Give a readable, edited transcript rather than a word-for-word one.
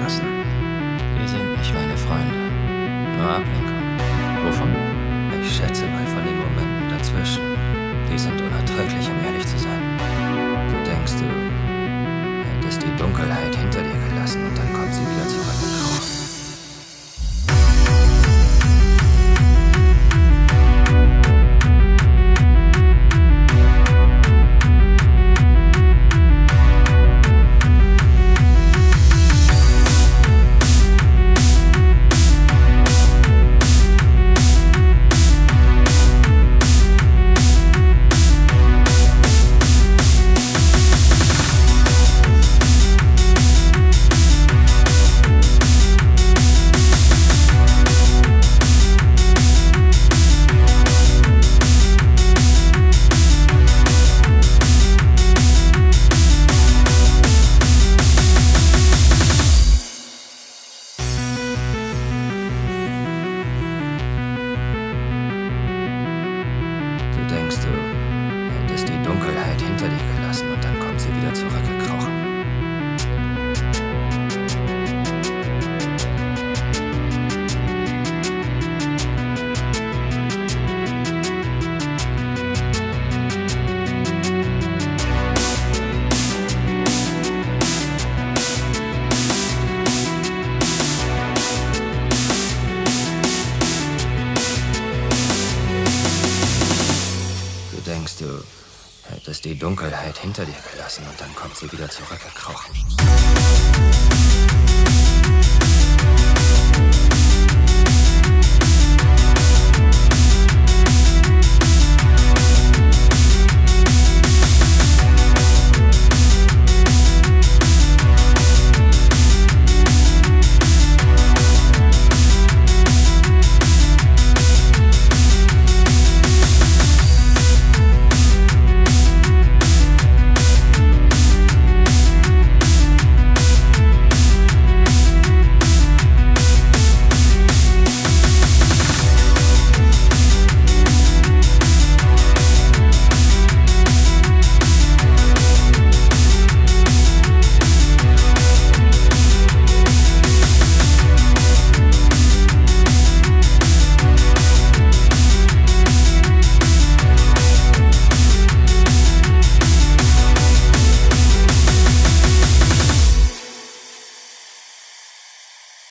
gelassen. Wir sind nicht meine Freunde. Nur Ablenkung. Wovon? Ich schätze mal von den Momenten dazwischen. Die sind unerträglich, um ehrlich zu sein. Du denkst, du hättest die Dunkelheit hinter dir gelassen und dann kommt sie wieder zurückgekrochen. Du denkst, du hättest die Dunkelheit hinter dir gelassen und dann kommt sie wieder zurückgekrochen. Du denkst, du hättest die Dunkelheit hinter dir gelassen und dann kommt sie wieder zurückgekrochen.